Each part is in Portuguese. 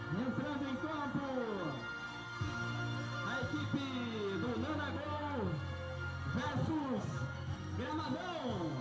Entrando em campo, a equipe do Nanagol versus Gramadão.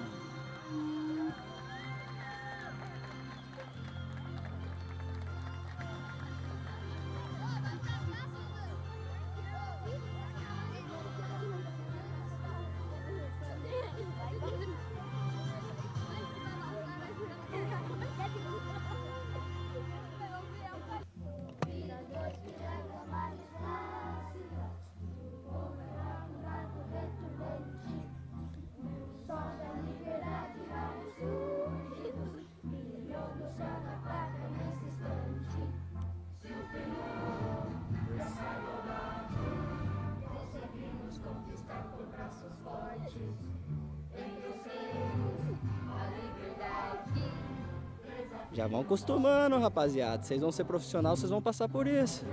Já vão acostumando, rapaziada. Vocês vão ser profissional, vocês vão passar por isso.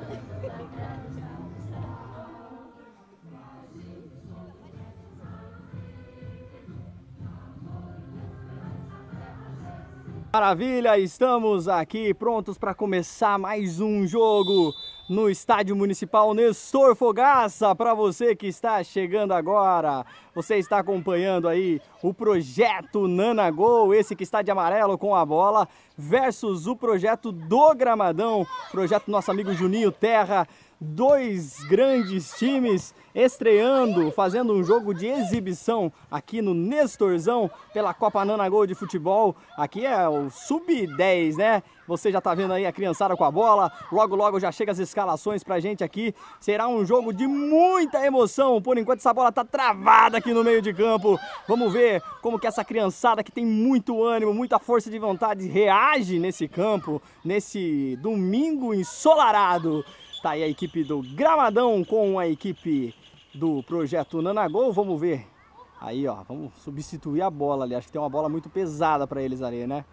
Maravilha, estamos aqui prontos para começar mais um jogo no Estádio Municipal Nestor Fogaça. Para você que está chegando agora, você está acompanhando aí o projeto Nanagol, esse que está de amarelo com a bola, versus o projeto do Gramadão, projeto do nosso amigo Juninho Terra. Dois grandes times estreando, fazendo um jogo de exibição aqui no Nestorzão pela Copa Nanagol de futebol. Aqui é o Sub-10, né? Você já tá vendo aí a criançada com a bola. Logo, logo já chega as escalações pra gente aqui. Será um jogo de muita emoção. Por enquanto essa bola tá travada aqui no meio de campo. Vamos ver como que essa criançada que tem muito ânimo, muita força de vontade reage nesse campo, nesse domingo ensolarado. Tá aí a equipe do Gramadão com a equipe do projeto Nanagol. Vamos ver. Aí, ó, vamos substituir a bola ali. Acho que tem uma bola muito pesada para eles ali, né?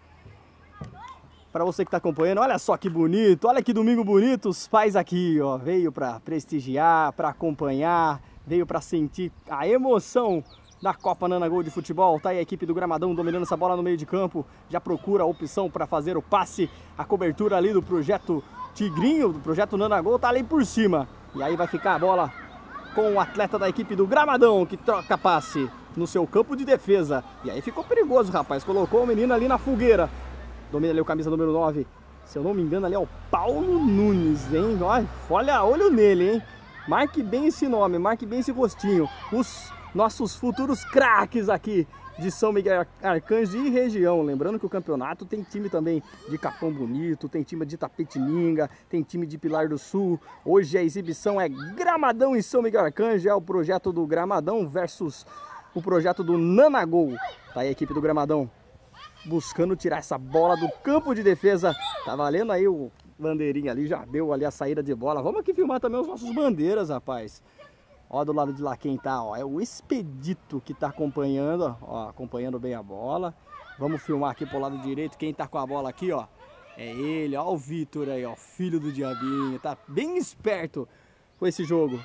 Para você que tá acompanhando, olha só que bonito. Olha que domingo bonito. Os pais aqui, ó, veio para prestigiar, para acompanhar, veio para sentir a emoção da Copa Nanagol de futebol. Tá aí a equipe do Gramadão dominando essa bola no meio de campo. Já procura a opção para fazer o passe. A cobertura ali do projeto Tigrinho, do projeto Nanagol, tá ali por cima. E aí vai ficar a bola com o atleta da equipe do Gramadão, que troca passe no seu campo de defesa. E aí ficou perigoso, rapaz. Colocou o menino ali na fogueira. Domina ali o camisa número 9. Se eu não me engano, ali é o Paulo Nunes, hein? Olha, olho nele, hein? Marque bem esse nome, marque bem esse rostinho. Os nossos futuros craques aqui de São Miguel Arcanjo e região. Lembrando que o campeonato tem time também de Capão Bonito, tem time de Itapetininga, tem time de Pilar do Sul. Hoje a exibição é Gramadão e São Miguel Arcanjo, é o projeto do Gramadão versus o projeto do Nanagol. Tá aí a equipe do Gramadão buscando tirar essa bola do campo de defesa. Tá valendo aí o bandeirinha ali, já deu ali a saída de bola. Vamos aqui filmar também os nossos bandeiras, rapaz. Ó, do lado de lá quem tá, ó, é o Expedito que tá acompanhando, ó, acompanhando bem a bola. Vamos filmar aqui pro lado direito, quem tá com a bola aqui, ó, é ele, ó, o Vitor aí, ó, filho do Diabinho, tá bem esperto com esse jogo.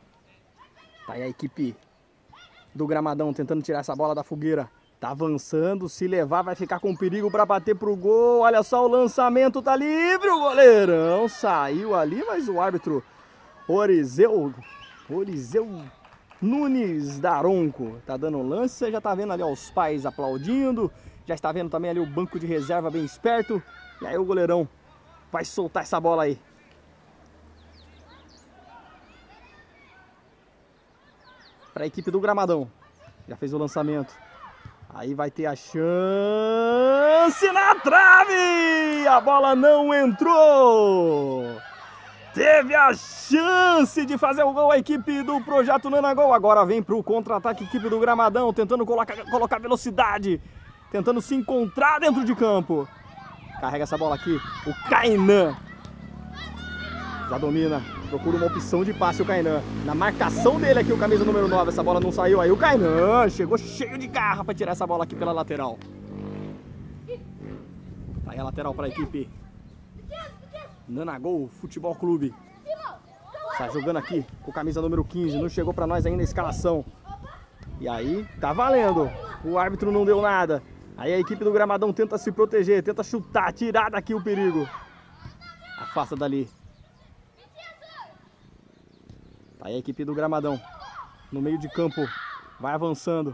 Tá aí a equipe do Gramadão tentando tirar essa bola da fogueira. Tá avançando, se levar vai ficar com perigo para bater pro gol. Olha só, o lançamento tá livre, o goleirão saiu ali, mas o árbitro Orizeu Nunes Daronco tá dando lance. Você já tá vendo ali, ó, os pais aplaudindo. Já está vendo também ali o banco de reserva bem esperto. E aí o goleirão vai soltar essa bola aí. Para a equipe do Gramadão. Já fez o lançamento. Aí vai ter a chance na trave! A bola não entrou! Teve a chance de fazer o gol a equipe do projeto Nanagol. Agora vem para o contra-ataque a equipe do Gramadão, tentando colocar velocidade, tentando se encontrar dentro de campo. Carrega essa bola aqui, o Kainan. Já domina, procura uma opção de passe o Kainan. Na marcação dele aqui, o camisa número 9, essa bola não saiu. Aí o Kainan chegou cheio de garra para tirar essa bola aqui pela lateral. Aí a lateral para a equipe Nanagol Futebol Clube. Tá jogando aqui com camisa número 15, não chegou para nós ainda a escalação. E aí, tá valendo. O árbitro não deu nada. Aí a equipe do Gramadão tenta se proteger, tenta chutar, tirar daqui o perigo. A afasta dali. Tá aí a equipe do Gramadão. No meio de campo. Vai avançando.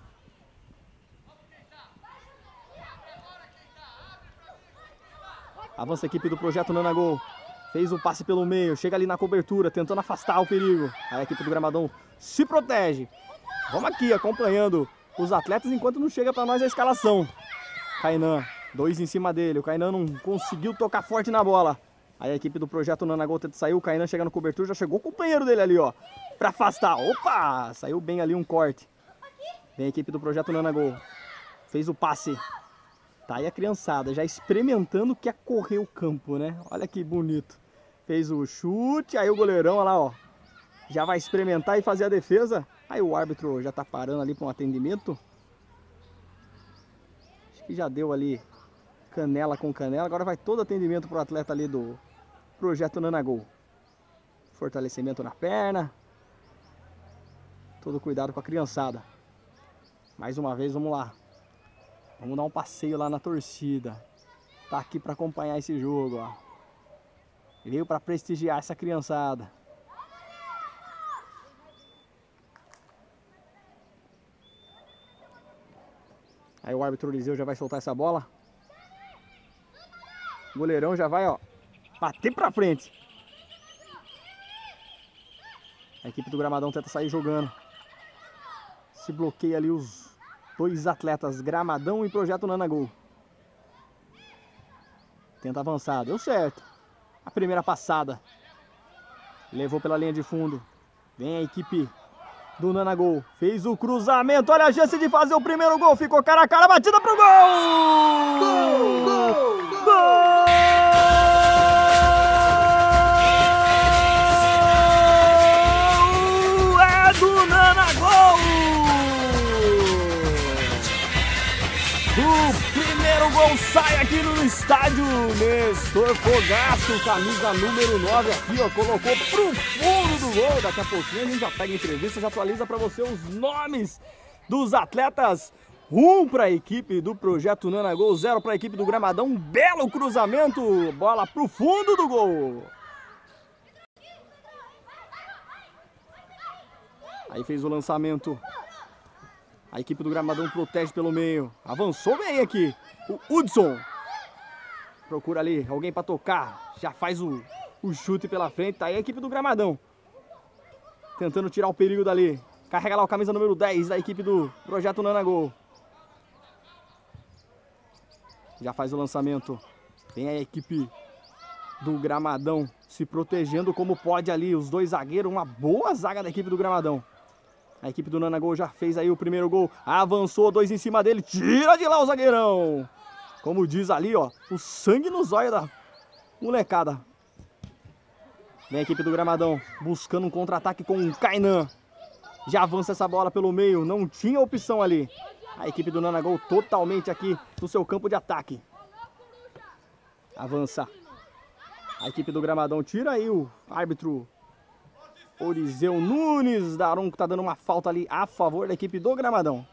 Avança a equipe do Projeto Nanagol. Fez o passe pelo meio. Chega ali na cobertura, tentando afastar o perigo. Aí a equipe do Gramadão se protege. Vamos aqui acompanhando os atletas enquanto não chega para nós a escalação. Kainan, 2 em cima dele. O Kainan não conseguiu tocar forte na bola. Aí a equipe do Projeto Nanagol tenta sair. O Kainan chega no cobertura. Já chegou o companheiro dele ali, ó. Pra afastar. Opa! Saiu bem ali um corte. Vem a equipe do Projeto Nanagol. Fez o passe. Tá aí a criançada já experimentando o que é correr o campo, né? Olha que bonito. Fez o chute. Aí o goleirão, olha lá, ó. Já vai experimentar e fazer a defesa. Aí o árbitro já tá parando ali para um atendimento. Acho que já deu ali canela com canela. Agora vai todo atendimento pro atleta ali do Projeto Nanagol. Fortalecimento na perna. Todo cuidado com a criançada. Mais uma vez, vamos lá. Vamos dar um passeio lá na torcida. Tá aqui para acompanhar esse jogo, ó. Veio para prestigiar essa criançada. Aí o árbitro Eliseu já vai soltar essa bola. O goleirão já vai, ó, bater pra frente. A equipe do Gramadão tenta sair jogando. Se bloqueia ali os 2 atletas, Gramadão e Projeto Nanagol. Tenta avançar, deu certo. A primeira passada. Levou pela linha de fundo. Vem a equipe do Nanagol. Fez o cruzamento. Olha a chance de fazer o primeiro gol. Ficou cara a cara. Batida pro gol! Gol! Gol! Gol! É do Nanagol! O primeiro gol sai aqui no estádio Nestor Fogaço, camisa número 9 aqui, ó, colocou pro fundo do gol. Daqui a pouquinho a gente já pega a entrevista, já atualiza para você os nomes dos atletas. 1 para a equipe do Projeto Nanagol, 0 para a equipe do Gramadão. Um belo cruzamento, bola pro fundo do gol. Aí fez o lançamento. A equipe do Gramadão protege pelo meio. Avançou bem aqui. O Hudson. Procura ali alguém para tocar. Já faz o chute pela frente. Tá aí a equipe do Gramadão. Tentando tirar o perigo dali. Carrega lá o camisa número 10 da equipe do Projeto Nanagol. Já faz o lançamento. Tem a equipe do Gramadão se protegendo como pode ali. Os 2 zagueiros. Uma boa zaga da equipe do Gramadão. A equipe do Nanagol já fez aí o primeiro gol. Avançou, 2 em cima dele. Tira de lá o zagueirão. Como diz ali, ó. O sangue nos olhos da molecada. Vem a equipe do Gramadão. Buscando um contra-ataque com o Kainan. Já avança essa bola pelo meio. Não tinha opção ali. A equipe do Nanagol totalmente aqui no seu campo de ataque. Avança. A equipe do Gramadão tira aí o árbitro Orizeu Nunes Daronco tá dando uma falta ali a favor da equipe do Gramadão.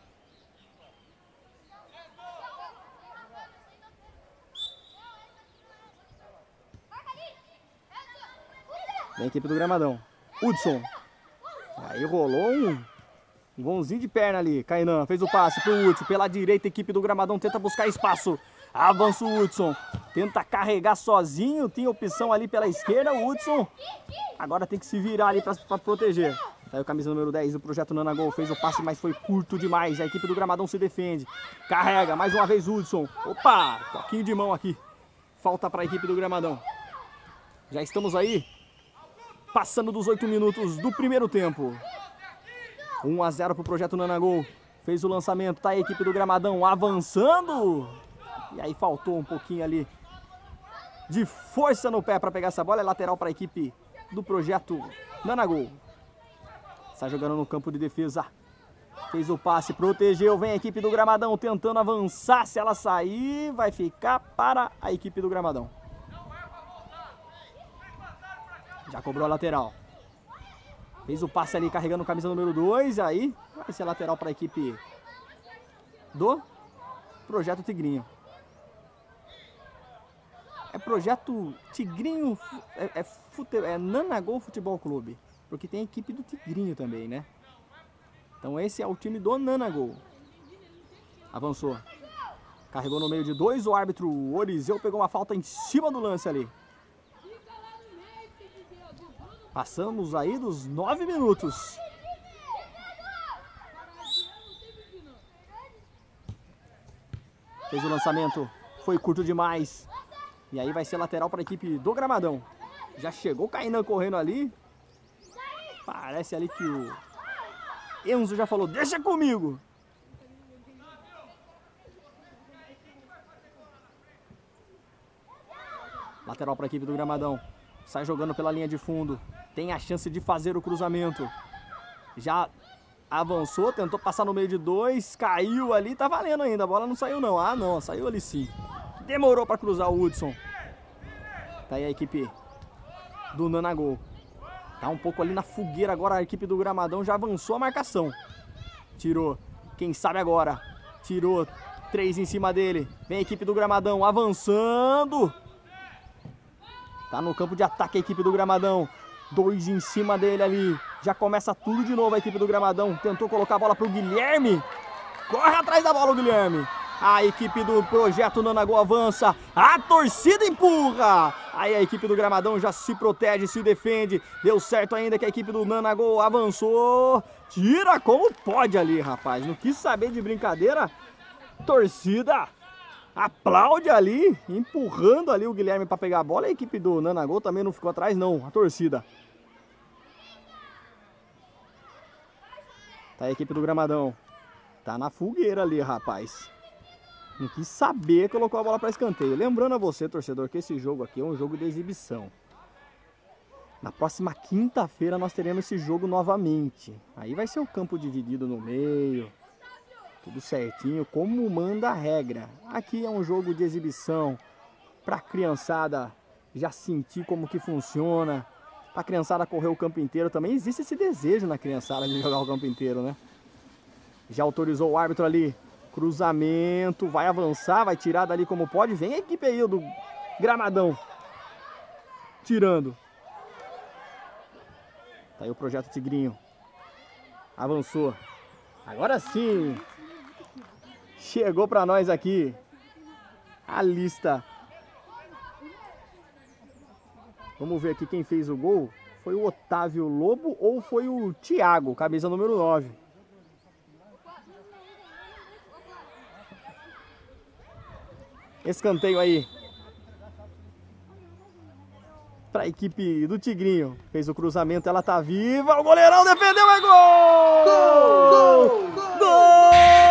Vem a equipe do Gramadão. Hudson. Aí rolou um vãozinho de perna ali. Kainan fez o passe pro Hudson. Pela direita, a equipe do Gramadão tenta buscar espaço. Avança o Hudson. Tenta carregar sozinho. Tem opção ali pela esquerda. O Hudson agora tem que se virar ali para proteger. Saiu a camisa número 10 do Projeto Nanagol. Fez o passe, mas foi curto demais. A equipe do Gramadão se defende. Carrega mais uma vez o Hudson. Opa! Toquinho de mão aqui. Falta para a equipe do Gramadão. Já estamos aí passando dos 8 minutos do primeiro tempo. 1-0 para o Projeto Nanagol. Fez o lançamento. Tá a equipe do Gramadão avançando. E aí faltou um pouquinho ali de força no pé para pegar essa bola. É lateral para a equipe do Projeto Nanagol. Está jogando no campo de defesa. Fez o passe, protegeu. Vem a equipe do Gramadão tentando avançar. Se ela sair, vai ficar para a equipe do Gramadão. Já cobrou a lateral. Fez o passe ali carregando a camisa número 2. Aí vai ser lateral para a equipe do Projeto Tigrinho. É Projeto Tigrinho, é Nanagol Futebol Clube, porque tem a equipe do Tigrinho também, né? Então esse é o time do Nanagol. Avançou. Carregou no meio de dois, o árbitro Orizeu pegou uma falta em cima do lance ali. Passamos aí dos 9 minutos. Fez o lançamento, foi curto demais. E aí vai ser lateral para a equipe do Gramadão. Já chegou o Kainan correndo ali. Parece ali que o Enzo já falou, deixa comigo. Lateral para a equipe do Gramadão. Sai jogando pela linha de fundo. Tem a chance de fazer o cruzamento. Já avançou, tentou passar no meio de dois. Caiu ali, tá valendo ainda. A bola não saiu não. Ah não, saiu ali sim. Demorou para cruzar o Hudson. Tá aí a equipe do Nanagol. Tá um pouco ali na fogueira agora. A equipe do Gramadão já avançou a marcação. Tirou. Quem sabe agora. Tirou. 3 em cima dele. Vem a equipe do Gramadão avançando. Tá no campo de ataque a equipe do Gramadão. 2 em cima dele ali. Já começa tudo de novo a equipe do Gramadão. Tentou colocar a bola pro Guilherme. Corre atrás da bola o Guilherme. A equipe do Projeto Nanagol avança. A torcida empurra. Aí a equipe do Gramadão já se protege, se defende. Deu certo ainda que a equipe do Nanagol avançou. Tira como pode ali, rapaz. Não quis saber de brincadeira. Torcida aplaude ali, empurrando ali o Guilherme para pegar a bola. A equipe do Nanagol também não ficou atrás não, a torcida. Tá a equipe do Gramadão. Tá na fogueira ali, rapaz. Não quis saber, colocou a bola para escanteio. Lembrando a você, torcedor, que esse jogo aqui é um jogo de exibição. Na próxima quinta-feira nós teremos esse jogo novamente. Aí vai ser o campo dividido no meio. Tudo certinho, como manda a regra. Aqui é um jogo de exibição, para a criançada já sentir como que funciona, para a criançada correr o campo inteiro. Também existe esse desejo na criançada de jogar o campo inteiro, né? Já autorizou o árbitro ali, cruzamento, vai avançar, vai tirar dali como pode. Vem a equipe aí do Gramadão, tirando. Tá aí o Projeto Tigrinho, avançou. Agora sim! Chegou para nós aqui a lista. Vamos ver aqui quem fez o gol. Foi o Otávio Lobo ou foi o Thiago, camisa número 9. Escanteio aí para a equipe do Tigrinho. Fez o cruzamento, ela tá viva. O goleirão defendeu, é gol! Gol! Gol! Gol!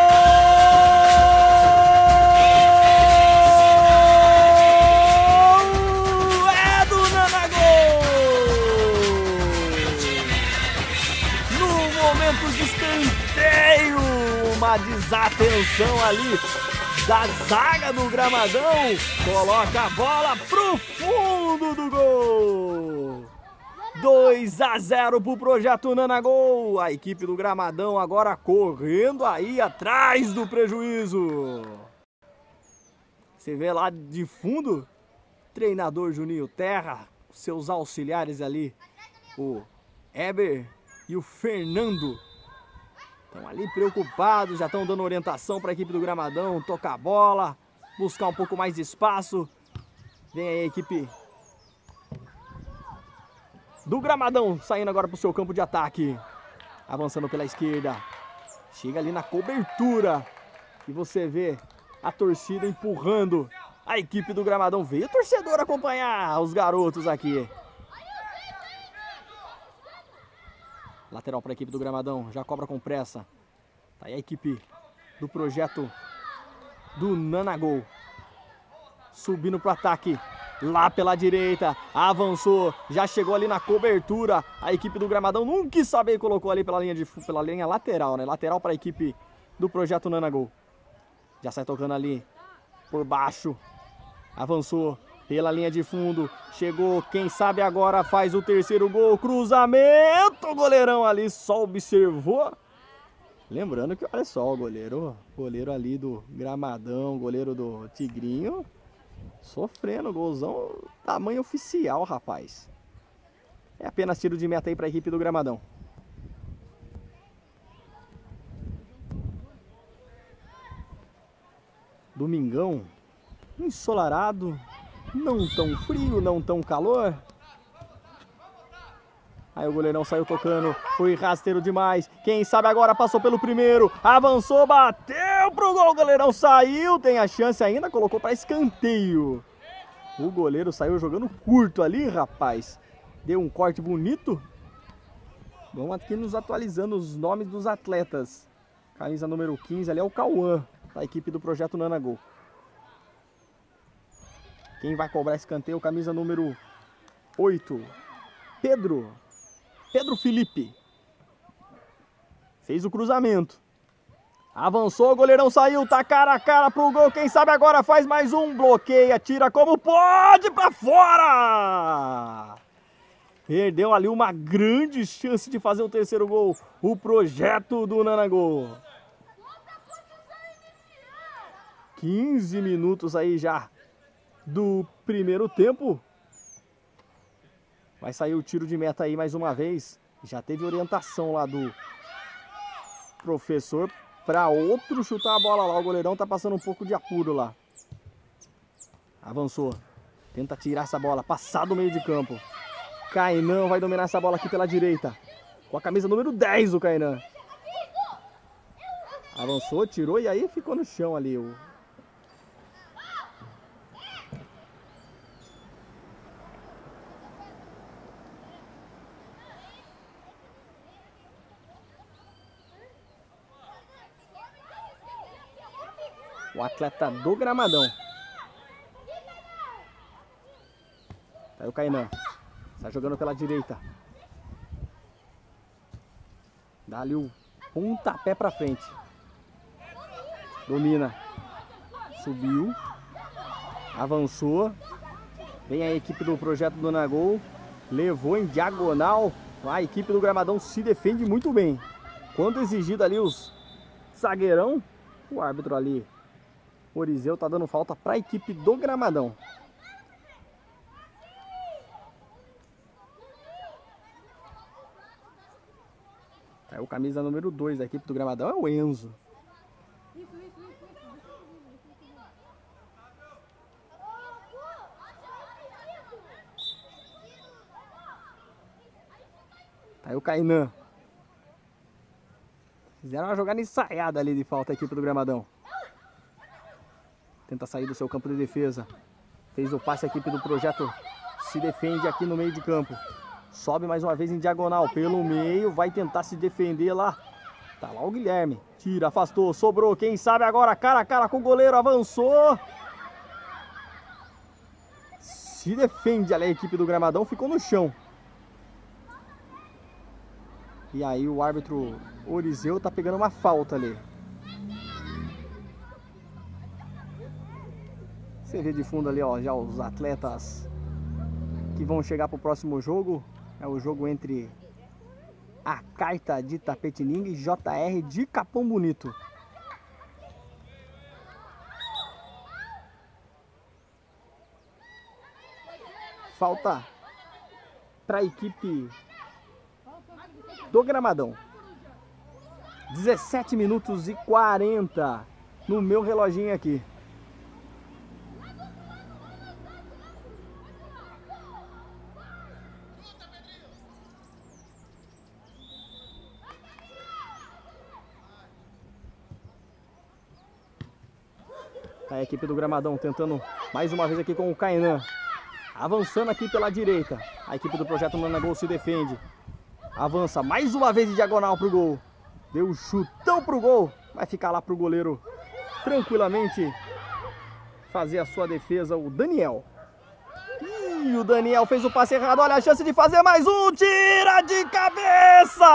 Uma desatenção ali da zaga do Gramadão, coloca a bola pro fundo do gol. 2-0 pro Projeto Nanagol. A equipe do Gramadão agora correndo aí atrás do prejuízo. Você vê lá de fundo, treinador Juninho Terra, seus auxiliares ali, o Eber e o Fernando. Estão ali preocupados, já estão dando orientação para a equipe do Gramadão, tocar a bola, buscar um pouco mais de espaço. Vem aí a equipe do Gramadão, saindo agora para o seu campo de ataque. Avançando pela esquerda. Chega ali na cobertura. E você vê a torcida empurrando a equipe do Gramadão. Veio o torcedor acompanhar os garotos aqui. Lateral para a equipe do Gramadão, já cobra com pressa. Tá aí a equipe do Projeto do Nanagol. Subindo para o ataque, lá pela direita, avançou, já chegou ali na cobertura. A equipe do Gramadão não quis saber e colocou ali pela linha lateral, né? Lateral para a equipe do Projeto Nanagol. Já sai tocando ali por baixo, avançou. Pela linha de fundo, chegou, quem sabe agora faz o terceiro gol, cruzamento, o goleirão ali só observou. Lembrando que, olha só, o goleiro ali do Gramadão, goleiro do Tigrinho, Sofrendo, golzão tamanho oficial, rapaz. É apenas tiro de meta aí para a equipe do Gramadão. Domingão, ensolarado, não tão frio, não tão calor. Aí o goleirão saiu tocando, foi rasteiro demais. Quem sabe agora passou pelo primeiro, avançou, bateu pro gol, o goleirão saiu, tem a chance ainda, colocou para escanteio. O goleiro saiu jogando curto ali, rapaz. Deu um corte bonito. Vamos aqui nos atualizando os nomes dos atletas. Camisa número 15 ali é o Cauã, da equipe do Projeto Nanagol. Quem vai cobrar escanteio, camisa número 8, Pedro Felipe. Fez o cruzamento. Avançou, o goleirão saiu, tá cara a cara pro gol. Quem sabe agora faz mais um, bloqueia, tira como pode pra fora. Perdeu ali uma grande chance de fazer o terceiro gol. O Projeto do Nanagol. 15 minutos aí já do primeiro tempo. Vai sair o tiro de meta aí mais uma vez. Já teve orientação lá do professor para outro chutar a bola lá. O goleirão tá passando um pouco de apuro lá. Avançou. Tenta tirar essa bola. Passar do meio de campo. Kainan vai dominar essa bola aqui pela direita. Com a camisa número 10 o Kainan. Avançou, tirou e aí ficou no chão ali o atleta do Gramadão. Tá aí o Kainan. Está jogando pela direita. Dá ali o pontapé pra frente. Domina. Subiu. Avançou. Vem a equipe do Projeto do Nanagol. Levou em diagonal. A equipe do Gramadão se defende muito bem. Quando exigido ali os zagueirão, o árbitro ali, Orizeu, tá dando falta para a equipe do Gramadão. Aí o camisa número 2 da equipe do Gramadão é o Enzo. Aí o Kainan. Fizeram uma jogada ensaiada ali de falta a equipe do Gramadão. Tenta sair do seu campo de defesa. Fez o passe, a equipe do Projeto se defende aqui no meio de campo. Sobe mais uma vez em diagonal, pelo meio, vai tentar se defender lá. Tá lá o Guilherme, tira, afastou, sobrou, quem sabe agora cara a cara com o goleiro, avançou. Se defende ali a equipe do Gramadão, ficou no chão. E aí o árbitro Orizeu tá pegando uma falta ali. Você vê de fundo ali, ó, já os atletas que vão chegar pro próximo jogo. É o jogo entre a Carta de Tapetininga e JR de Capão Bonito. Falta para a equipe do Gramadão. 17 minutos e 40 no meu reloginho aqui. A equipe do Gramadão tentando mais uma vez aqui com o Kainan. Avançando aqui pela direita. A equipe do Projeto Nanagol se defende. Avança mais uma vez de diagonal pro gol. Deu um chutão pro gol. Vai ficar lá pro goleiro tranquilamente fazer a sua defesa, o Daniel. E o Daniel fez o passe errado. Olha a chance de fazer mais um. Tira de cabeça!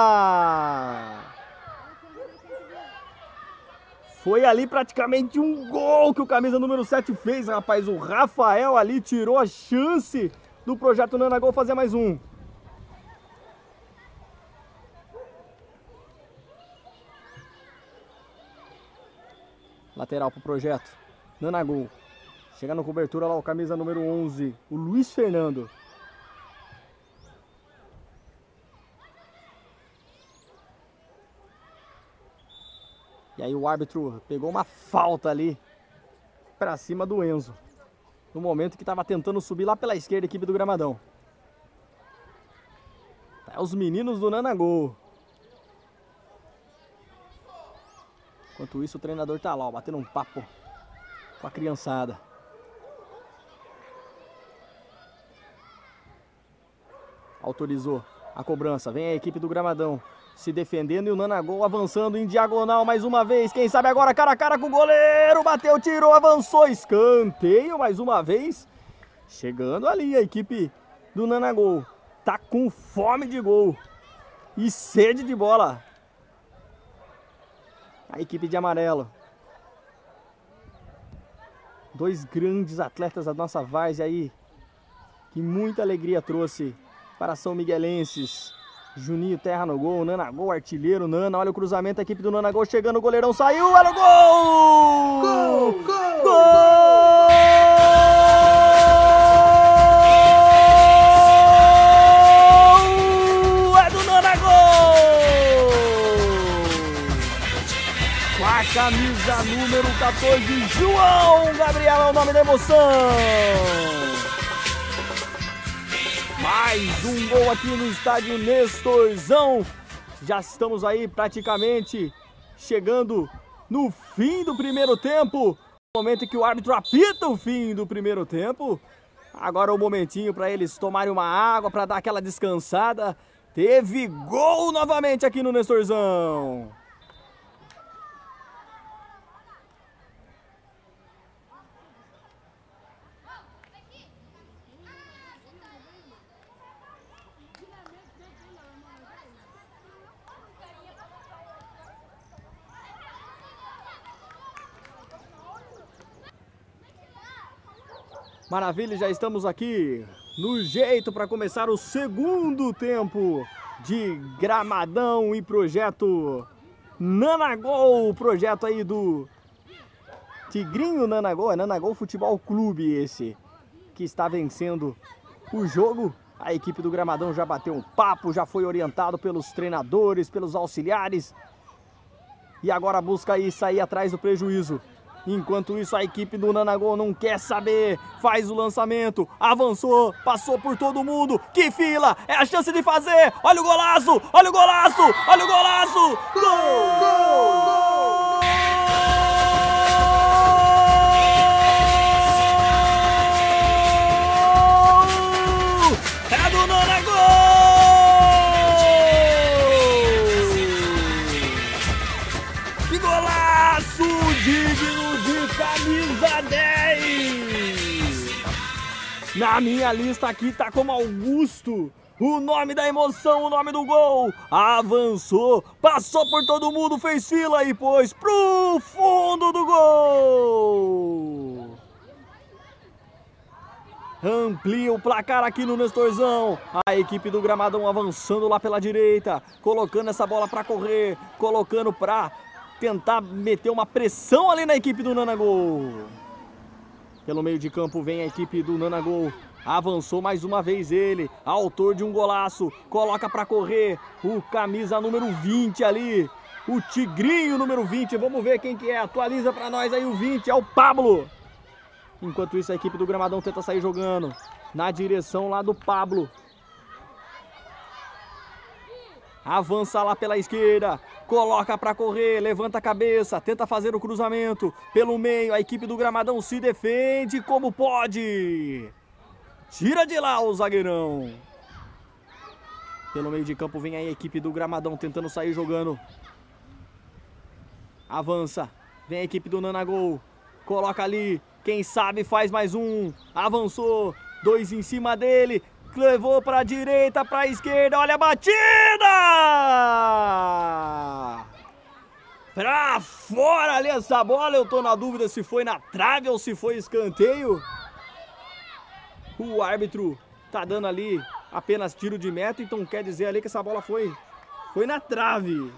Foi ali praticamente um gol que o camisa número 7 fez, rapaz. O Rafael ali tirou a chance do Projeto Nanagol fazer mais um. Lateral pro Projeto Nanagol. Chega na cobertura lá o camisa número 11, o Luiz Fernando. E aí o árbitro pegou uma falta ali pra cima do Enzo. No momento que estava tentando subir lá pela esquerda a equipe do Gramadão. É os meninos do Nanagol. Enquanto isso o treinador tá lá, ó, batendo um papo com a criançada. Autorizou a cobrança. Vem a equipe do Gramadão se defendendo e o Nanagol avançando em diagonal mais uma vez. Quem sabe agora cara a cara com o goleiro. Bateu, tirou, avançou. Escanteio mais uma vez. Chegando ali a equipe do Nanagol. Tá com fome de gol e sede de bola. A equipe de amarelo. Dois grandes atletas da nossa várzea aí, que muita alegria trouxe para São Miguelenses. Juninho Terra no gol, Nanagol, artilheiro, Nana. Olha o cruzamento, a equipe do Nanagol chegando, o goleirão saiu, olha o gol! Gol! Gol! Gol! É do Nanagol! Com a camisa número 14, João Gabriel é o nome da emoção! Mais um gol aqui no estádio Nestorzão. Já estamos aí praticamente chegando no fim do primeiro tempo. No momento em que o árbitro apita o fim do primeiro tempo. Agora é o momentinho para eles tomarem uma água, para dar aquela descansada. Teve gol novamente aqui no Nestorzão. Maravilha, já estamos aqui no jeito para começar o segundo tempo de Gramadão e projeto Nanagol, projeto aí do Tigrinho Nanagol, é Nanagol Futebol Clube esse, que está vencendo o jogo. A equipe do Gramadão já bateu um papo, já foi orientado pelos treinadores, pelos auxiliares e agora busca aí sair atrás do prejuízo. Enquanto isso, a equipe do Nanagol não quer saber, faz o lançamento, avançou, passou por todo mundo, que fila, é a chance de fazer, olha o golaço, olha o golaço, olha o golaço, gol, gol, gol! É do Nanagol! Que golaço digno! Camisa 10! Na minha lista aqui tá como Augusto. O nome da emoção, o nome do gol. Avançou, passou por todo mundo, fez fila e pôs pro fundo do gol. Amplia o placar aqui no Nestorzão. A equipe do Gramadão avançando lá pela direita, colocando essa bola pra correr, colocando pra tentar meter uma pressão ali na equipe do Nanagol. Pelo meio de campo vem a equipe do Nanagol. Avançou mais uma vez ele, autor de um golaço. Coloca pra correr o camisa número 20 ali. O Tigrinho número 20. Vamos ver quem que é. Atualiza pra nós aí o 20. É o Pablo. Enquanto isso a equipe do Gramadão tenta sair jogando na direção lá do Pablo. Avança lá pela esquerda, coloca para correr, levanta a cabeça, tenta fazer o cruzamento pelo meio. A equipe do Gramadão se defende como pode. Tira de lá o zagueirão. Pelo meio de campo vem a equipe do Gramadão tentando sair jogando. Avança, vem a equipe do Nanagol, coloca ali, quem sabe faz mais um. Avançou, dois em cima dele. Levou para a direita, para a esquerda, olha a batida! Pra fora ali essa bola, eu tô na dúvida se foi na trave ou se foi escanteio. O árbitro tá dando ali apenas tiro de meta, então quer dizer ali que essa bola foi na trave.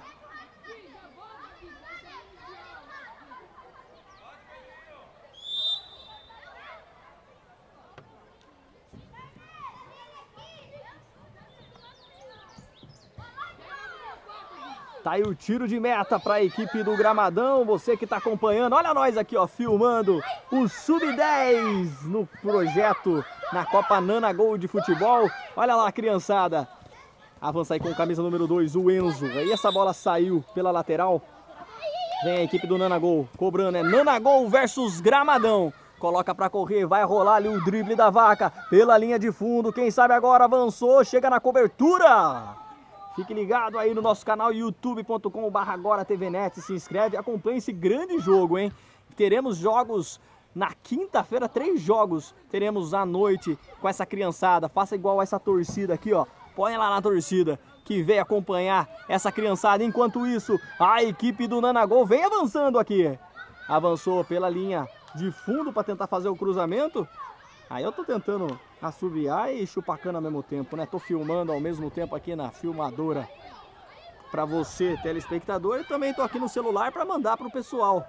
Tá aí o tiro de meta para a equipe do Gramadão, você que tá acompanhando, olha nós aqui, ó, filmando o Sub-10 no projeto na Copa Nana Gol de futebol. Olha lá, criançada. Avança aí com camisa número 2, o Enzo. Aí essa bola saiu pela lateral. Vem a equipe do Nana Gol, cobrando, é Nana Gol versus Gramadão. Coloca pra correr, vai rolar ali o drible da vaca pela linha de fundo. Quem sabe agora avançou, chega na cobertura. Fique ligado aí no nosso canal youtube.com/agora tvnet. Se inscreve, acompanhe esse grande jogo, hein? Teremos jogos na quinta-feira, 3 jogos teremos à noite com essa criançada. Faça igual essa torcida aqui, ó. Põe lá na torcida que vem acompanhar essa criançada. Enquanto isso, a equipe do Nana Gol vem avançando aqui. Avançou pela linha de fundo para tentar fazer o cruzamento. Aí eu tô tentando assobiar e chupar cana ao mesmo tempo, né? Tô filmando ao mesmo tempo aqui na filmadora para você, telespectador, e também tô aqui no celular para mandar pro pessoal.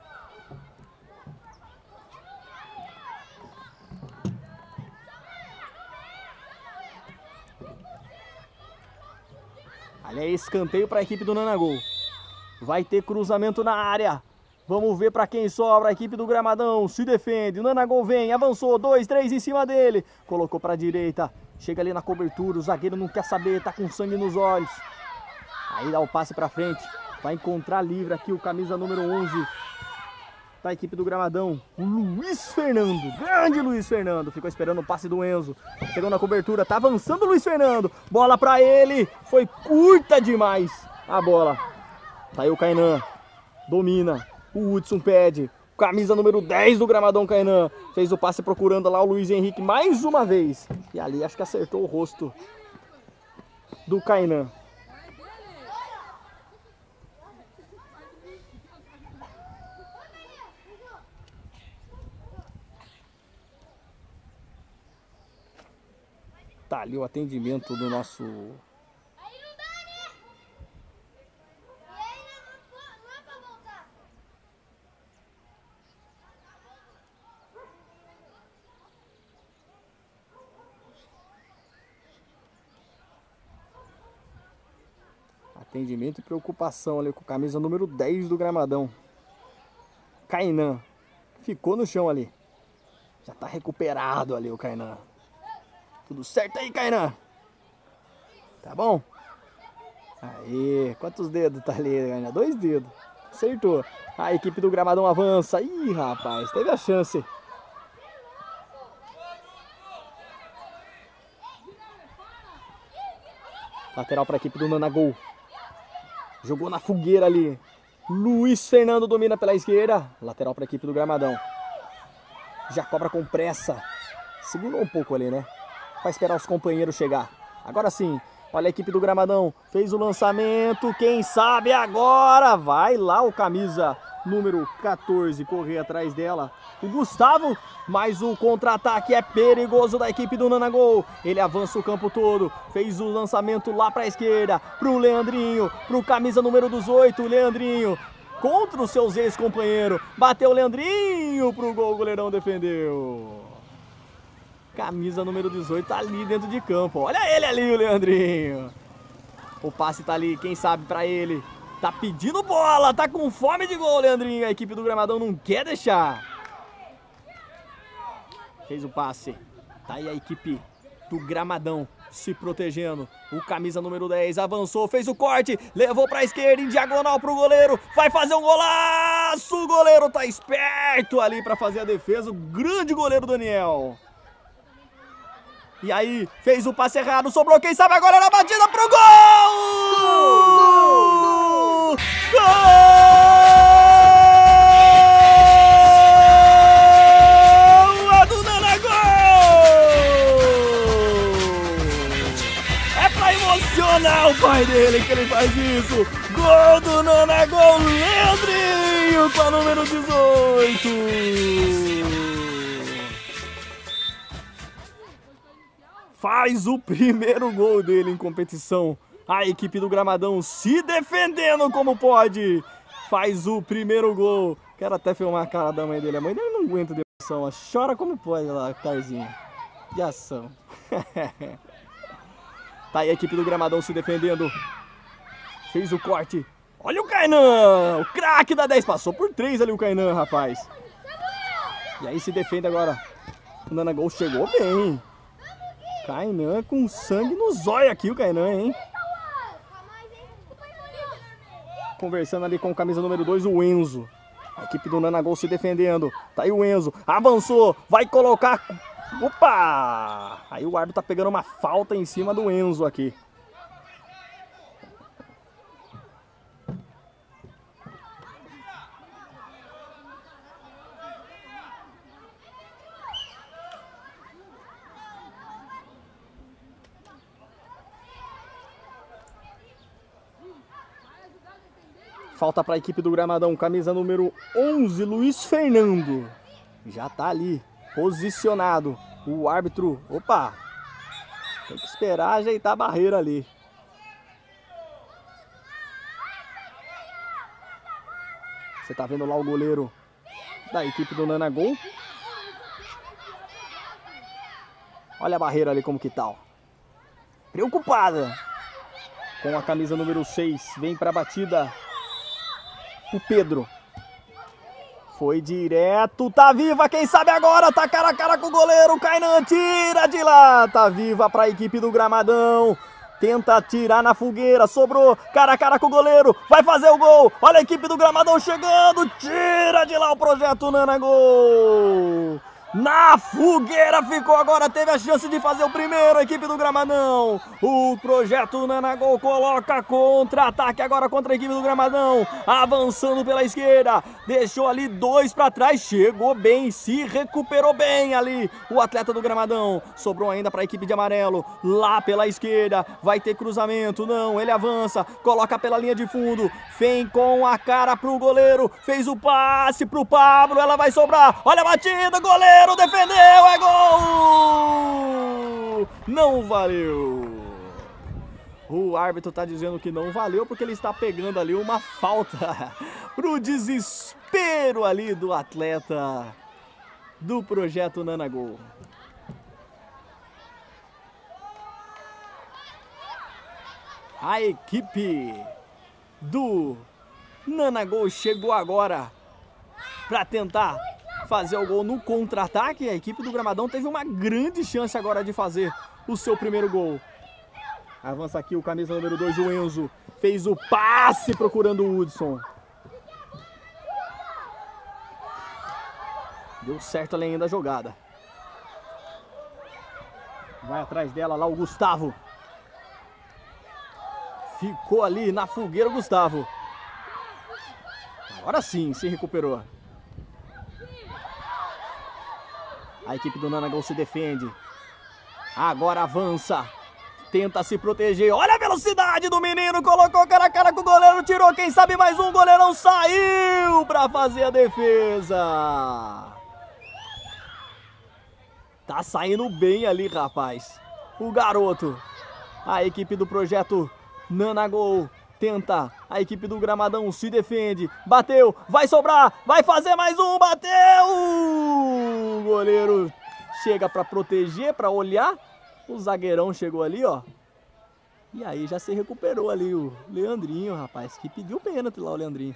Ali é escanteio para a equipe do Nana Gol. Vai ter cruzamento na área. Vamos ver para quem sobra. A equipe do Gramadão se defende. O Nana Gol vem, avançou, 2, 3 em cima dele. Colocou para a direita. Chega ali na cobertura. O zagueiro não quer saber, tá com sangue nos olhos. Aí dá o passe para frente. Vai encontrar livre aqui o camisa número 11 da equipe do Gramadão. O Luiz Fernando. Grande Luiz Fernando. Ficou esperando o passe do Enzo. Chegou na cobertura. Tá avançando o Luiz Fernando. Bola para ele. Foi curta demais a bola. Tá aí o Kainan. Domina. O Hudson pede, camisa número 10 do Gramadão, Kainan. Fez o passe procurando lá o Luiz Henrique mais uma vez. E ali acho que acertou o rosto do Kainan. Tá ali o atendimento do nosso... Atendimento e preocupação ali com a camisa número 10 do Gramadão. Kainan. Ficou no chão ali. Já tá recuperado ali o Kainan. Tudo certo aí, Kainan? Tá bom? Aí, quantos dedos tá ali, Kainan? 2 dedos. Acertou. A equipe do Gramadão avança. Ih, rapaz, teve a chance. Lateral para a equipe do Nana Gol. Jogou na fogueira ali. Luiz Fernando domina pela esquerda. Lateral para a equipe do Gramadão. Já cobra com pressa. Segurou um pouco ali, né? Para esperar os companheiros chegar. Agora sim. Olha a equipe do Gramadão. Fez o lançamento. Quem sabe agora vai lá o camisa número 14 correr atrás dela. O Gustavo. Mas o contra-ataque é perigoso da equipe do Nana Gol. Ele avança o campo todo. Fez o lançamento lá para a esquerda. Para o Leandrinho. Para o camisa número 18. Leandrinho. Contra os seus ex-companheiros. Bateu o Leandrinho para o gol. O goleirão defendeu. Camisa número 18 tá ali dentro de campo. Olha ele ali, o Leandrinho. O passe tá ali. Quem sabe para ele. Tá pedindo bola. Tá com fome de gol, Leandrinho. A equipe do Gramadão não quer deixar. Fez o passe. Tá aí a equipe do Gramadão se protegendo. O camisa número 10 avançou, fez o corte, levou pra esquerda, em diagonal pro goleiro. Vai fazer um golaço! O goleiro tá esperto ali pra fazer a defesa. O grande goleiro Daniel. E aí, fez o passe errado, sobrou. Quem sabe agora na batida pro gol! Gol! O pai dele que ele faz isso. Gol do Nana Gol, Leandrinho com a número 18. Faz o primeiro gol dele em competição. A equipe do Gramadão se defendendo como pode. Faz o primeiro gol. Quero até filmar a cara da mãe dele. A mãe dele não aguenta de emoção. Ela chora como pode lá, Tarzinha. De ação. Tá aí a equipe do Gramadão se defendendo. Fez o corte. Olha o Kainan, o craque da 10. Passou por 3 ali o Kainan, rapaz. E aí se defende agora. O Nanagol chegou bem. Kainan com sangue no zóio aqui, o Kainan, hein? Conversando ali com o camisa número 2, o Enzo. A equipe do Nanagol se defendendo. Tá aí o Enzo. Avançou. Vai colocar... Opa! Aí o árbitro tá pegando uma falta em cima do Enzo aqui. Falta para a equipe do Gramadão, camisa número 11, Luiz Fernando. Já tá ali, posicionado. O árbitro, opa, tem que esperar ajeitar a barreira ali. Você tá vendo lá o goleiro da equipe do Nanagol. Olha a barreira ali como que tá, ó. Preocupada com a camisa número 6, vem para a batida. O Pedro foi direto, tá viva, quem sabe agora, tá cara a cara com o goleiro, o Kainan tira de lá, tá viva para a equipe do Gramadão, tenta tirar na fogueira, sobrou, cara a cara com o goleiro, vai fazer o gol, olha a equipe do Gramadão chegando, tira de lá o projeto Nanagol. Na fogueira ficou agora, teve a chance de fazer o primeiro, a equipe do Gramadão. O projeto Nanagol coloca contra-ataque agora contra a equipe do Gramadão. Avançando pela esquerda, deixou ali 2 para trás, chegou bem, se recuperou bem ali o atleta do Gramadão. Sobrou ainda para a equipe de amarelo, lá pela esquerda, vai ter cruzamento, não, ele avança, coloca pela linha de fundo, vem com a cara pro goleiro, fez o passe pro Pablo, ela vai sobrar, olha a batida, goleiro! Defendeu, é gol! Não valeu. O árbitro tá dizendo que não valeu porque ele está pegando ali uma falta pro desespero ali do atleta do projeto Nanagol. A equipe do Nanagol chegou agora para tentar fazer o gol no contra-ataque. A equipe do Gramadão teve uma grande chance agora de fazer o seu primeiro gol. Avança aqui o camisa número 2, o Enzo. Fez o passe procurando o Hudson. Deu certo ali ainda a jogada. Vai atrás dela lá o Gustavo. Ficou ali na fogueira o Gustavo. Agora sim, se recuperou. A equipe do Nanagol se defende. Agora avança. Tenta se proteger. Olha a velocidade do menino. Colocou cara a cara com o goleiro. Tirou. Quem sabe mais um. O goleirão saiu para fazer a defesa. Tá saindo bem ali, rapaz. O garoto. A equipe do projeto Nanagol tenta. A equipe do Gramadão se defende. Bateu. Vai sobrar. Vai fazer mais um. Bateu. O goleiro chega para proteger, para olhar. O zagueirão chegou ali, ó. E aí já se recuperou ali o Leandrinho, rapaz. Que pediu pênalti lá o Leandrinho.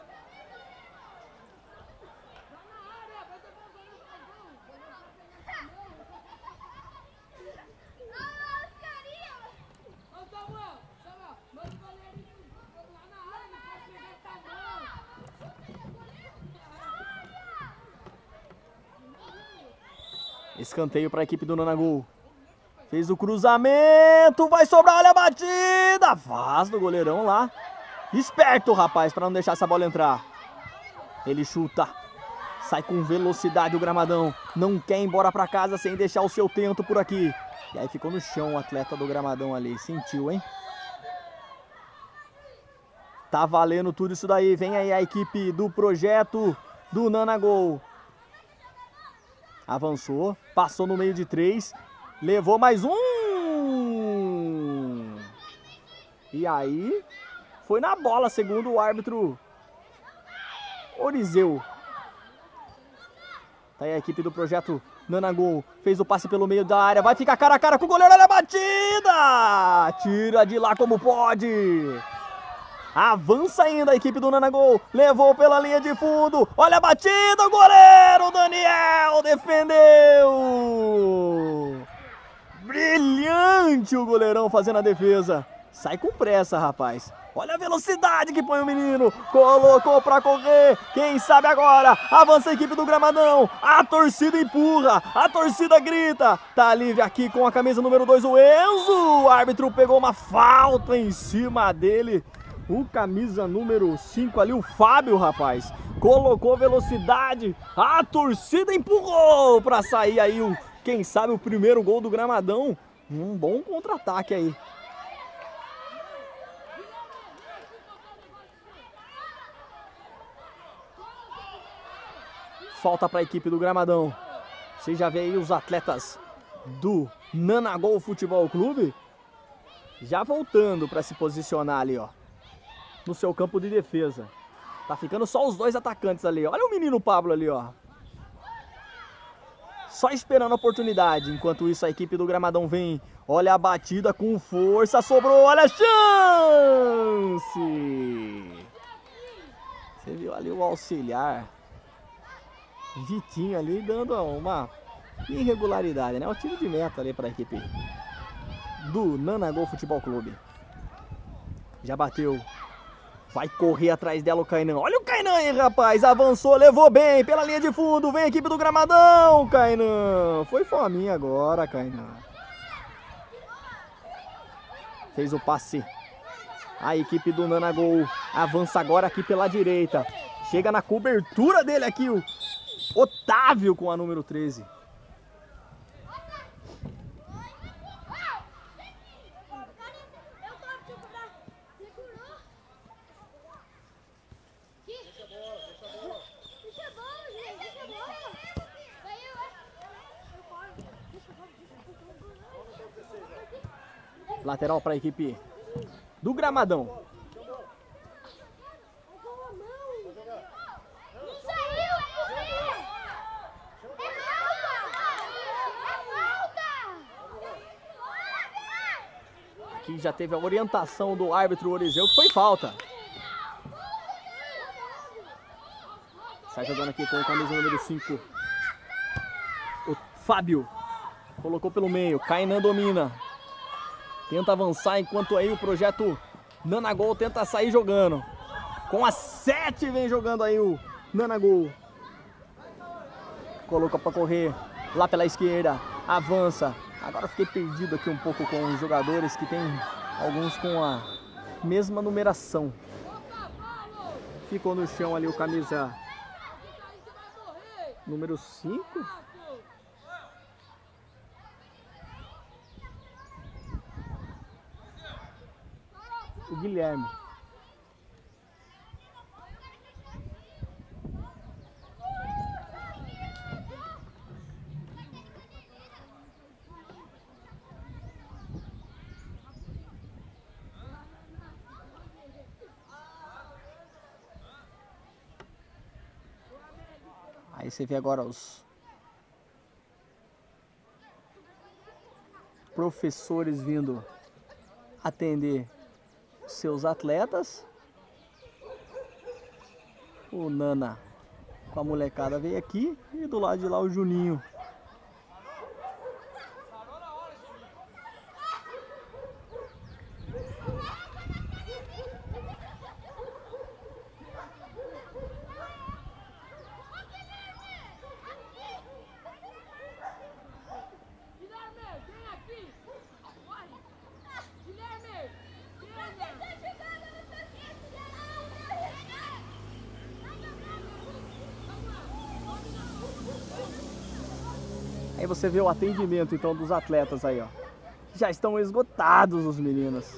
Escanteio para a equipe do Nanagol. Fez o cruzamento, vai sobrar, olha a batida. Faz do goleirão lá. Esperto, rapaz, para não deixar essa bola entrar. Ele chuta. Sai com velocidade o Gramadão. Não quer ir embora para casa sem deixar o seu tento por aqui. E aí ficou no chão o atleta do Gramadão ali. Sentiu, hein? Tá valendo tudo isso daí. Vem aí a equipe do projeto do Nanagol. Avançou, passou no meio de 3, levou mais um. E aí, foi na bola, segundo o árbitro Orizeu. Tá aí a equipe do projeto Nanagol, fez o passe pelo meio da área, vai ficar cara a cara com o goleiro, olha a batida! Tira de lá como pode. Avança ainda a equipe do Nanagol. Levou pela linha de fundo. Olha a batida, o goleiro Daniel defendeu. Brilhante o goleirão fazendo a defesa. Sai com pressa, rapaz. Olha a velocidade que põe o menino. Colocou pra correr. Quem sabe agora. Avança a equipe do Gramadão. A torcida empurra. A torcida grita. Tá livre aqui com a camisa número 2, o Enzo. O árbitro pegou uma falta em cima dele. O camisa número 5 ali, o Fábio, rapaz. Colocou velocidade. A torcida empurrou pra sair aí, quem sabe, o primeiro gol do Gramadão. Um bom contra-ataque aí. Falta para a equipe do Gramadão. Você já vê aí os atletas do Nanagol Futebol Clube já voltando para se posicionar ali, ó, no seu campo de defesa. Tá ficando só os dois atacantes ali. Olha o menino Pablo ali, ó. Só esperando a oportunidade. Enquanto isso, a equipe do Gramadão vem. Olha a batida com força. Sobrou. Olha a chance! Você viu ali o auxiliar Vitinho ali dando uma irregularidade, né? O tiro de meta ali para a equipe do Nanagol Futebol Clube. Já bateu. Vai correr atrás dela o Kainan. Olha o Kainan aí, rapaz. Avançou, levou bem pela linha de fundo. Vem a equipe do Gramadão, Kainan. Foi fominha agora, Kainan. Fez o passe. A equipe do Nanagol avança agora aqui pela direita. Chega na cobertura dele aqui o Otávio com a número 13. Lateral para a equipe do Gramadão. Aqui já teve a orientação do árbitro Orizeu que foi falta. Sai jogando aqui com o camisa número 5. O Fábio colocou pelo meio. Kainan domina. Tenta avançar enquanto aí o projeto Nanagol tenta sair jogando. Com a 7 vem jogando aí o Nanagol. Coloca para correr lá pela esquerda. Avança. Agora fiquei perdido aqui um pouco com os jogadores que tem alguns com a mesma numeração. Ficou no chão ali o camisa número 5. O Guilherme. Aí você vê agora os professores vindo atender seus atletas. O Nana com a molecada veio aqui e do lado de lá o Juninho. Aí você vê o atendimento então dos atletas aí, ó. Já estão esgotados os meninos.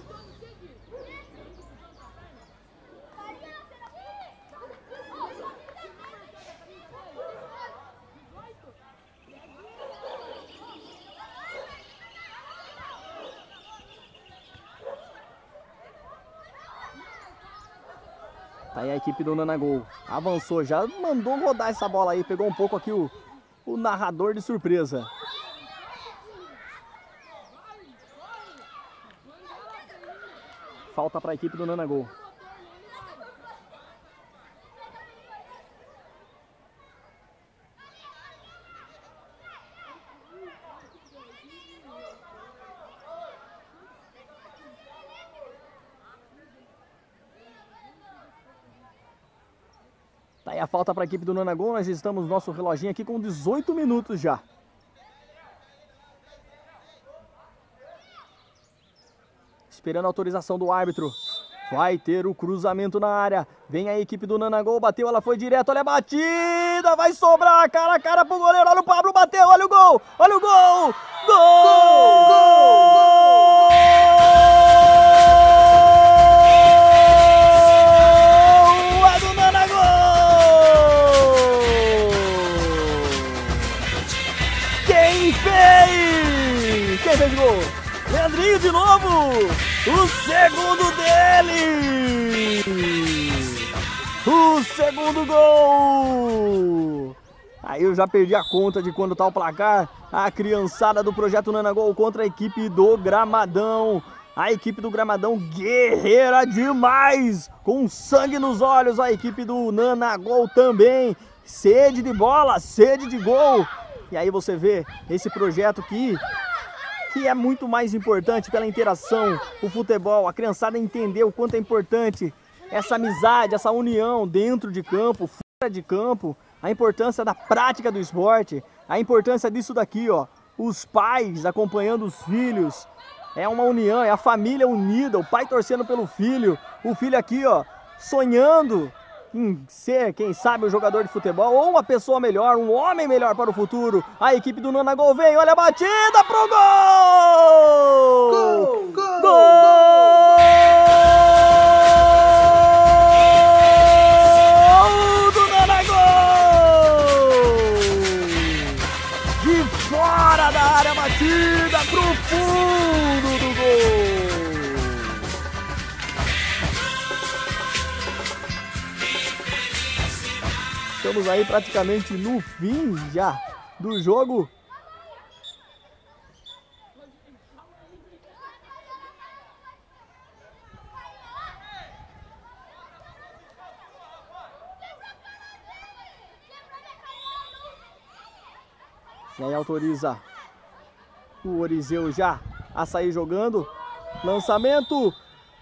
Tá aí a equipe do Nanagol. Avançou, já mandou rodar essa bola aí. Pegou um pouco aqui o narrador de surpresa. Falta para a equipe do Nanagol. a falta para a equipe do Nana Gol. Nós estamos no nosso reloginho aqui com 18 minutos já. Esperando a autorização do árbitro. Vai ter o cruzamento na área. Vem a equipe do Nana Gol. Bateu, ela foi direto. Olha a batida. Vai sobrar cara a cara pro goleiro. Olha o Pablo, bateu. Olha o gol. Olha o gol. Gol! Gol! Gol! É do Nana Gol! Quem fez? Quem fez o gol? Leandrinho de novo! O segundo dele! O segundo gol! Aí eu já perdi a conta de quando tá o placar. A criançada do Projeto Nana Gol contra a equipe do Gramadão. A equipe do Gramadão guerreira demais! Com sangue nos olhos, a equipe do Nana Gol também. Sede de bola, sede de gol. E aí você vê esse projeto que é muito mais importante pela interação, o futebol, a criançada entender o quanto é importante essa amizade, essa união dentro de campo, fora de campo, a importância da prática do esporte, a importância disso daqui, ó, os pais acompanhando os filhos, é uma união, é a família unida, o pai torcendo pelo filho, o filho aqui, ó, sonhando em ser, quem sabe, um jogador de futebol ou uma pessoa melhor, um homem melhor para o futuro. A equipe do Nana Gol vem, olha a batida pro gol! Gol! Gol! Gol do Nana Gol! De fora da área, batida pro fundo do gol! Estamos aí praticamente no fim já do jogo. E aí autoriza o Orizeu já a sair jogando. Lançamento.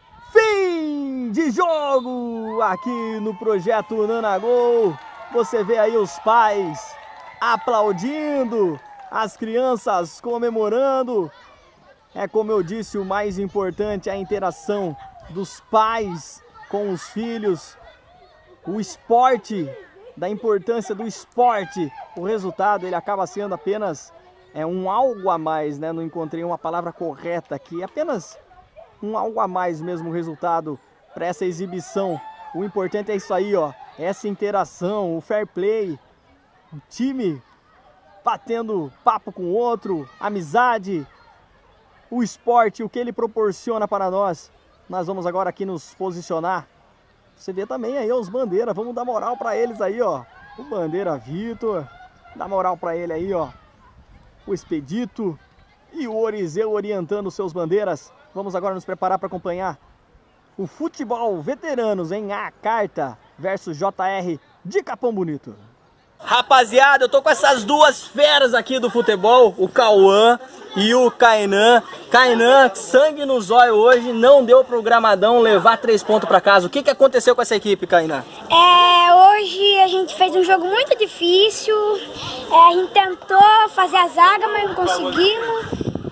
Fim de jogo aqui no Projeto Nana Gol. Você vê aí os pais aplaudindo, as crianças comemorando. É como eu disse, o mais importante é a interação dos pais com os filhos. O esporte, da importância do esporte. O resultado ele acaba sendo apenas um algo a mais, né? Não encontrei uma palavra correta aqui. Apenas um algo a mais mesmo o resultado para essa exibição. O importante é isso aí, ó. Essa interação, o fair play, o time batendo papo com o outro, amizade, o esporte, o que ele proporciona para nós. Nós vamos agora aqui nos posicionar. Você vê também aí os bandeiras, vamos dar moral para eles aí, ó. O Bandeira Vitor, dá moral para ele aí, ó. O Expedito e o Orizeu orientando os seus bandeiras. Vamos agora nos preparar para acompanhar o futebol veteranos em A Carta versus JR de Capão Bonito. Rapaziada, eu tô com essas duas feras aqui do futebol, o Cauã e o Kainan. Kainan, sangue nos olhos hoje, não deu pro Gramadão levar 3 pontos pra casa. O que aconteceu com essa equipe, Kainan? Hoje a gente fez um jogo muito difícil, a gente tentou fazer a zaga, mas não conseguimos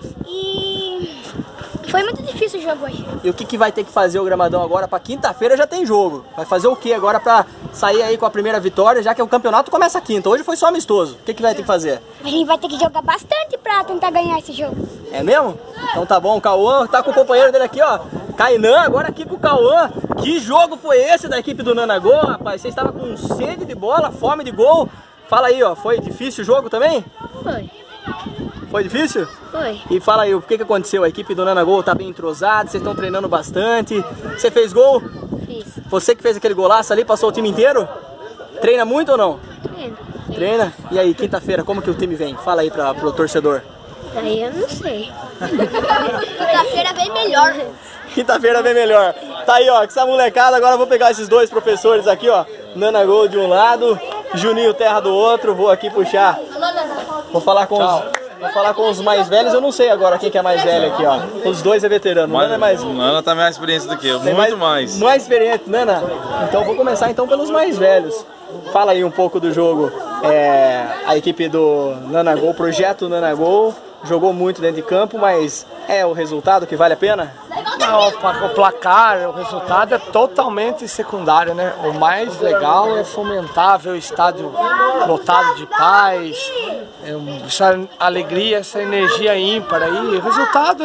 e foi muito difícil o jogo hoje. E o que vai ter que fazer o Gramadão agora? Pra quinta-feira já tem jogo. Vai fazer o que agora pra sair aí com a primeira vitória, já que o campeonato começa quinta? Hoje foi só amistoso. O que vai ter que fazer? A gente vai ter que jogar bastante pra tentar ganhar esse jogo. É mesmo? Então tá bom, o Cauã tá com o companheiro dele aqui, ó. Kainan, agora aqui com o Cauã. Que jogo foi esse da equipe do Nana Gol, rapaz? Você estava com sede de bola, fome de gol. Fala aí, ó, foi difícil o jogo também? Foi. Foi difícil? Foi. E fala aí, o que aconteceu? A equipe do Nana Gol tá bem entrosada, vocês estão treinando bastante. Você fez gol? Fiz. Você que fez aquele golaço ali, passou o time inteiro? Treina muito ou não? Treino. Treina? E aí, quinta-feira, como que o time vem? Fala aí pro torcedor. Aí eu não sei. Quinta-feira vem melhor. Quinta-feira vem melhor. Tá aí, ó, com essa molecada. Agora eu vou pegar esses dois professores aqui, ó. Nana Gol de um lado, Juninho Terra do outro. Vou aqui puxar. Vou falar com os mais velhos. Eu não sei agora quem que é mais velho aqui, ó. Os dois é veterano. Nana é mais... Nana tá mais experiente do que eu, muito mais. Mais experiente, Nana. Então vou começar então pelos mais velhos. Fala aí um pouco do jogo. A equipe do Nanagol, projeto Nanagol, jogou muito dentro de campo, mas é o resultado que vale a pena? Não, o placar, o resultado é totalmente secundário, né? O mais legal é fomentar, ver o estádio lotado de paz, essa alegria, essa energia ímpar aí. O resultado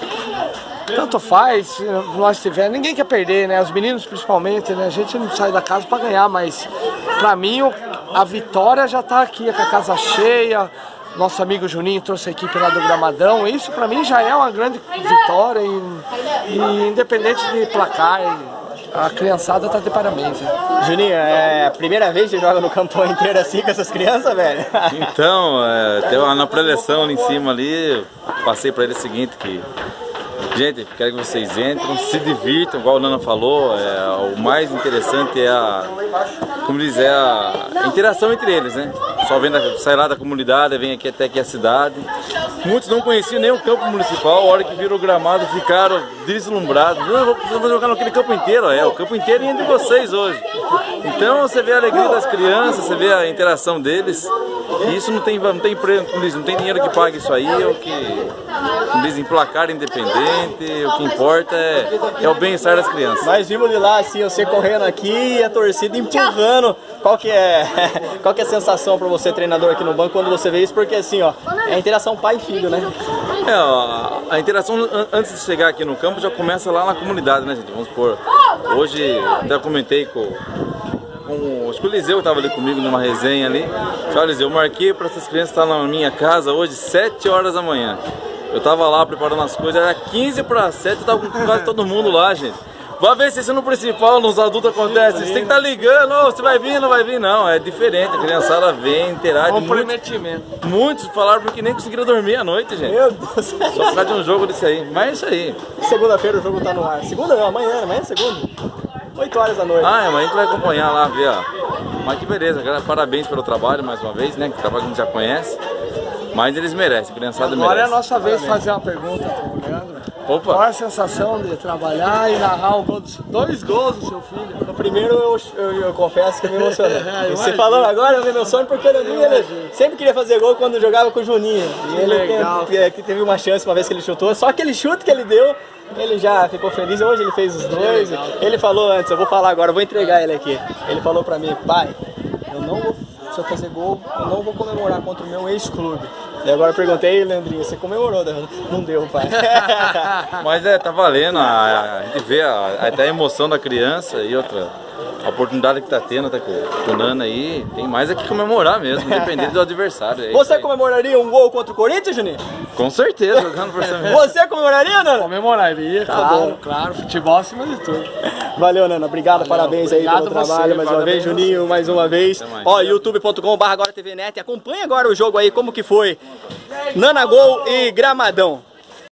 tanto faz, se nós tivermos, ninguém quer perder, né? Os meninos principalmente, né? A gente não sai da casa para ganhar, mas pra mim a vitória já tá aqui, com a casa cheia. Nosso amigo Juninho trouxe a equipe lá do Gramadão. Isso pra mim já é uma grande vitória e independente de placar, a criançada tá de parabéns. Né? Juninho, é a primeira vez que você joga no campão inteiro assim com essas crianças, velho? Então, na preleção ali em cima ali, passei pra ele o seguinte, que gente, quero que vocês entrem, se divirtam, igual o Nana falou, o mais interessante é a interação entre eles, né? Só sai lá da comunidade, vem aqui até aqui a cidade. Muitos não conheciam nem o campo municipal, a hora que viram o gramado ficaram deslumbrados. Vou jogar naquele campo inteiro, o campo inteiro e entre vocês hoje. Então você vê a alegria das crianças, você vê a interação deles. E isso não tem dinheiro que pague isso aí, é o que dizem, placar independente, o que importa é o bem-estar das crianças. Nós vimos de lá assim, você correndo aqui e a torcida empurrando. Qual que é a sensação para você, treinador, aqui no banco, quando você vê isso? Porque assim, ó, é a interação pai e filho, né? A interação antes de chegar aqui no campo já começa lá na comunidade, né, gente? Vamos supor, hoje até comentei acho que o Eliseu estava ali comigo numa resenha ali. Tchau, Eliseu, eu marquei para essas crianças estar na minha casa hoje 7 horas da manhã. Eu tava lá preparando as coisas, era 15 para 7, eu tava com quase todo mundo lá, gente. Vai ver se isso no principal, nos adultos acontece. Você tem que estar ligando, você vai vir, não vai vir, não. É diferente, a criançada vem, interage. Muitos falaram porque nem conseguiram dormir à noite, gente. Meu Deus. Só por causa de um jogo desse aí. Mas é isso aí. Segunda-feira o jogo tá no ar. Segunda não, amanhã é segunda. 8 horas da noite. Mas a gente vai acompanhar lá, ver, ó. Mas que beleza, cara. Parabéns pelo trabalho mais uma vez, né? Que trabalho que a gente já conhece. Mas eles merecem, a criançada merece. Agora é a nossa vez de fazer uma pergunta pro Leandro. Opa. Qual é a sensação de trabalhar e narrar dois gols do seu filho? No primeiro eu confesso que me emocionei. Você falando agora, meu sonho, porque ele sempre queria fazer gol quando jogava com o Juninho. E ele teve uma chance uma vez que ele chutou, só aquele chute que ele deu, ele já ficou feliz. Hoje ele fez os dois. Ele falou antes, eu vou falar agora, eu vou entregar ele aqui. Ele falou pra mim, pai, eu não vou, se eu fazer gol, eu não vou comemorar contra o meu ex-clube. E agora eu perguntei, Leandrinho, você comemorou? Não deu, pai. Mas tá valendo, a gente vê até a emoção da criança e outra, a oportunidade que tá tendo, tá com o Nana aí, tem mais que comemorar mesmo, independente do adversário. Você comemoraria um gol contra o Corinthians, Juninho? Com certeza, jogando por cima. Você comemoraria, Nana? Comemoraria, claro, futebol acima de tudo. Valeu, Nana, obrigado, parabéns aí pelo trabalho, mais uma vez, Juninho, mais uma vez. Ó, youtube.com/agora tvnet, acompanha agora o jogo aí, como que foi Nanagol e Gramadão.